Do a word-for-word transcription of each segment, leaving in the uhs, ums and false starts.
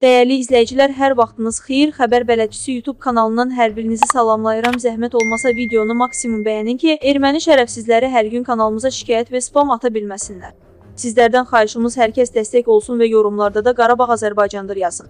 Dəyərli izləyicilər, hər vaxtınız xeyir. Xəbər Bələdçisi YouTube kanalından hər birinizi salamlayıram. Zəhmət olmasa videonu maksimum bəyənin ki, erməni şərəfsizləri hər gün kanalımıza şikayət və spam ata bilməsinlər. Sizlərdən xahişimiz hər kəs dəstək olsun və yorumlarda da Qarabağ Azərbaycandır yazın.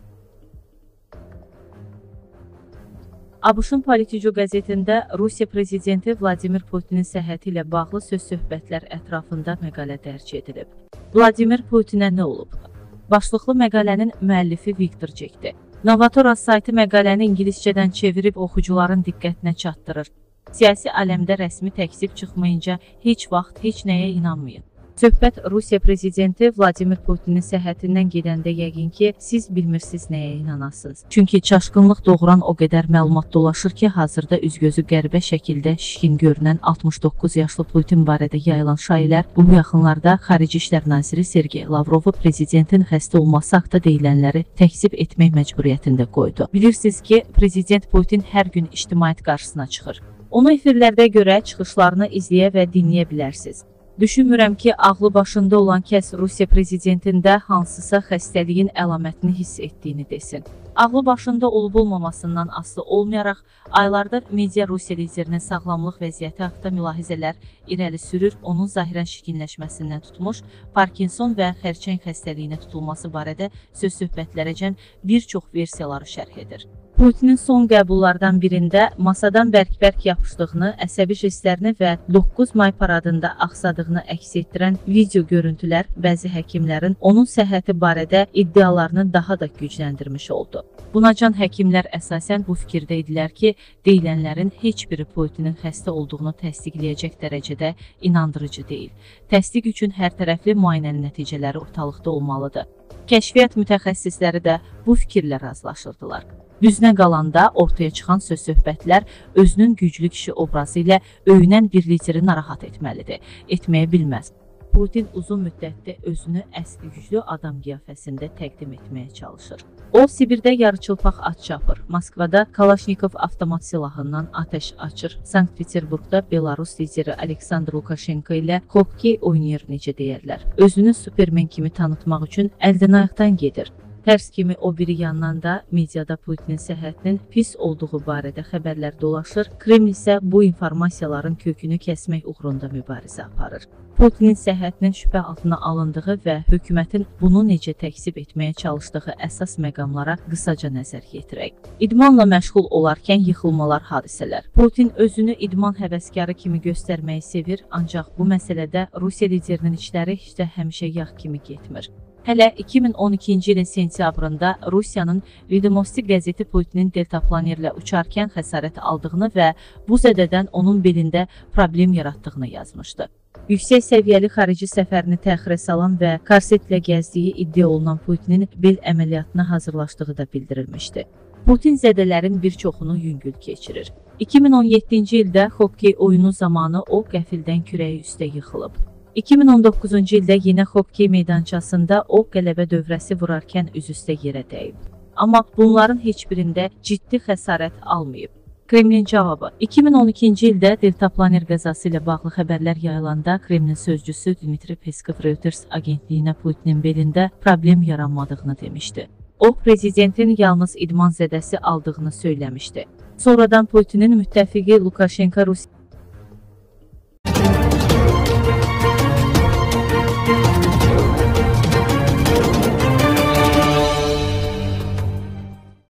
ABŞ-ın Politico qəzetində Rusiya prezidenti Vladimir Putinin səhhəti ilə bağlı söz-söhbətlər ətrafında məqalə dərc edilib. Vladimir Putinə nə olub? Başlıqlı məqalənin müəllifi Viktor Cekdir. Novatoraz saytı məqaləni ingiliscədən çevirib oxucuların diqqətinə çatdırır. Siyasi aləmdə rəsmi təksib çıxmayınca heç vaxt heç nəyə inanmayın. Söhbət Rusiya prezidenti Vladimir Putinin səhhətindən gedəndə yəqin ki, siz bilmirsiniz nəyə inanasınız. Çünki çaşqınlıq doğuran o qədər məlumat dolaşır ki, hazırda üzgözü qəribə şəkildə şişkin görünən altmış doqquz yaşlı Putin barədə yayılan şayiələr bu yaxınlarda Xarici İşlər Naziri Sergey Lavrovu prezidentin xəstə olması haqda deyilənləri təkzib etmək məcburiyyətində qoydu. Bilirsiniz ki, prezident Putin hər gün ictimaiyyət qarşısına çıxır. Onu efirlərdə görə çıxışlarını izləyə və dinləyə bilərsiniz. Düşünmürəm ki, ağlı başında olan kəs Rusiya prezidentində hansısa xəstəliyin əlamətini hiss etdiyini desin. Ağlı başında olub-olmamasından asılı olmayaraq, aylardır media Rusiya liderinin sağlamlıq vəziyyəti haqda mülahizələr irəli sürür, onun zahirən şikinləşməsindən tutmuş, Parkinson və xərçəng xəstəliyinə tutulması barədə söz-söhbətlərəcən bir çox versiyaları şərh edir. Putinin son qəbullardan birində masadan bərk-bərk yapışdığını, əsəbi jestlərini və doqquz may paradında axsadığını əks etdirən video görüntülər bəzi həkimlərin onun səhhəti barədə iddialarını daha da gücləndirmiş oldu. Bunacan həkimlər əsasən bu fikirdə idilər ki, deyilənlərin heç biri Putinin xəstə olduğunu təsdiqləyəcək dərəcədə inandırıcı deyil. Təsdiq üçün hər tərəfli müayinənin nəticələri ortalıqda olmalıdır. Kəşfiyyat mütəxəssisləri də bu fikirlə razılaşırdılar. Düzünə qalanda ortaya çıxan söz-söhbətlər özünün güclü kişi obrazı ilə öyünən bir lideri narahat etməlidir, etməyə bilməz. Putin uzun müddətdə özünü əsli güclü adam qiyafəsində təqdim etməyə çalışır. O, Sibirdə yarıçılpaq at çapır, Moskvada Kalaşnikov avtomat silahından atəş açır, Sankt-Peterburqda Belarus lideri Aleksandr Lukashenko ilə hokkey oynayır necə deyərlər. Özünü Superman kimi tanıtmaq üçün əldən ayaqdan gedir. Tərs kimi o biri yandan da mediada Putinin səhhətinin pis olduğu barədə xəbərlər dolaşır, Kreml isə bu informasiyaların kökünü kəsmək uğrunda mübarizə aparır. Putinin səhhətinin şübhə altına alındığı və hökumətin bunu necə təksib etməyə çalışdığı əsas məqamlara qısaca nəzər yetirək. İdmanla məşğul olarkən yıxılmalar hadisələr. Putin özünü idman həvəskarı kimi göstərməyi sevir, ancaq bu məsələdə Rusiya liderinin işləri heç də həmişə yağ kimi getmir. Hələ iki min on ikinci ilin sentyabrında Rusiyanın Vedomosti qəzeti Putinin deltaplanerlə uçarkən xəsarət aldığını və bu zədədən onun belində problem yaratdığını yazmışdı. Yüksək səviyyəli xarici səfərini təxirə salan və korsetlə gəzdiyi iddia olunan Putinin bel əməliyyatına hazırlaşdığı da bildirilmişdi. Putin zədələrin bir çoxunu yüngül keçirir. iki min on yeddinci ildə hokkey oyunu zamanı o qəfildən kürəyi üstə yıxılıb. iki min on doqquzuncu ildə yenə hokkey meydançasında o qələbə dövrəsi vurarkən üzüstə yerə dəyib. Amma bunların heç birində ciddi xəsarət almayıb. Kremlin cavabı: iki min on ikinci ildə deltaplaner qəzası ilə bağlı xəbərlər yayılanda Kremlin sözcüsü Dmitri Peskov Reuters agentliyinə Putinin belində problem yaranmadığını demişdi. O, prezidentin yalnız idman zədəsi aldığını söyləmişdi. Sonradan Putinin müttəfiqi Lukashenko Rusiya